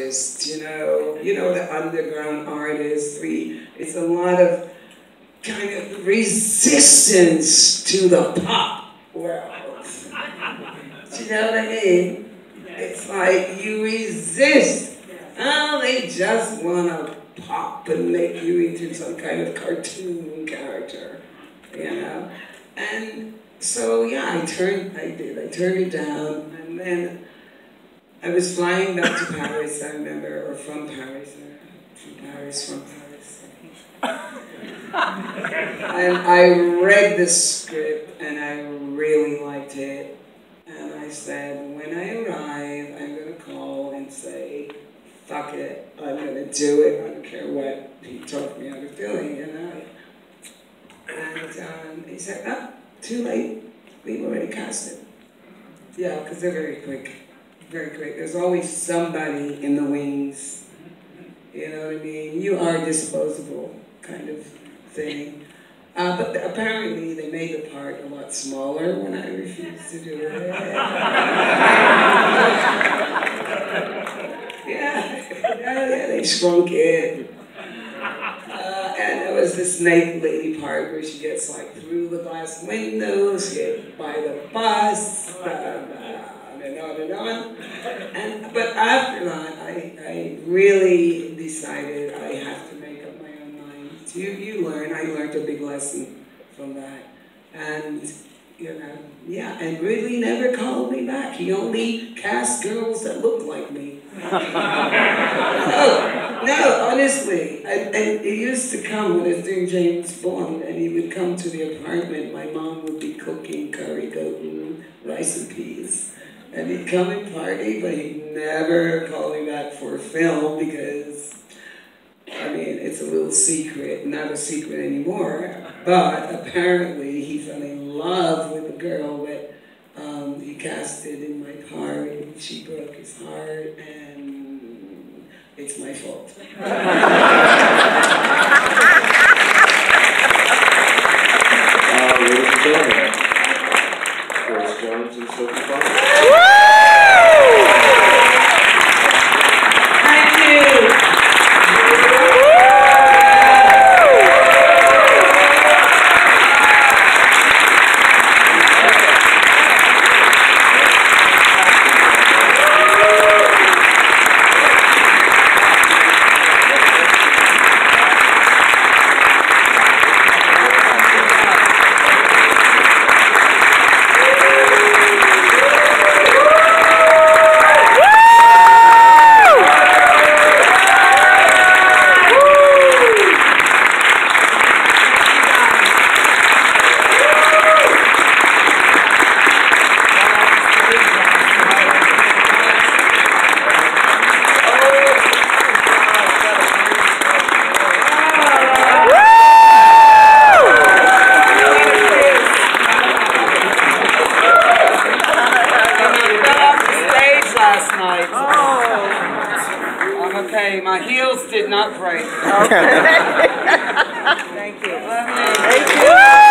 artists, you know the underground artists. It's a lot of kind of resistance to the pop world. Do you know what I mean? It's like you resist. Oh, they just want to pop and make you into some kind of cartoon character, And so yeah, I turned it down, and then I was flying back to Paris, I remember, or from Paris. And I read the script, and I really liked it. And I said, when I arrive, I'm going to call and say, fuck it, I'm going to do it. I don't care what he talked me out of doing, And he said, oh, too late. We've already cast it. Yeah, because they're very quick. Very quick. There's always somebody in the wings. You know what I mean? You are disposable, kind of thing. But apparently they made the part a lot smaller when I refused to do it. Yeah, they shrunk it. And there was this snake lady part where she gets like through the glass windows, she gets by the bus, and on and on. But after that, I really decided I have to make up my own mind. You learn. I learned a big lesson from that. And, and really never called me back. He only cast girls that looked like me. No, honestly. And he used to come when I was doing James Bond, and he would come to the apartment. My mom would be cooking curry goat and rice and peas. And he'd come and party, but he'd never call me back for a film because, it's a little secret, not a secret anymore. But apparently he fell in love with a girl that he casted in my part, and she broke his heart, and it's my fault. Ladies and gentlemen, Doris Jones and Sophie Fox. Thank you. Okay, my heels did not break. Okay. Thank you. Thank you.